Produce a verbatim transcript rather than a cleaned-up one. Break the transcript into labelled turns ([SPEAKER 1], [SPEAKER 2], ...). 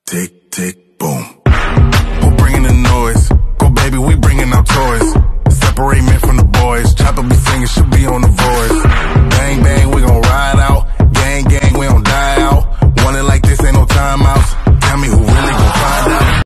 [SPEAKER 1] Tick, tick, boom. Who bringing the noise? Go baby, we bringing our toys. Separate men from the boys. Chopper be singing, she'll be on the voice. Bang, bang.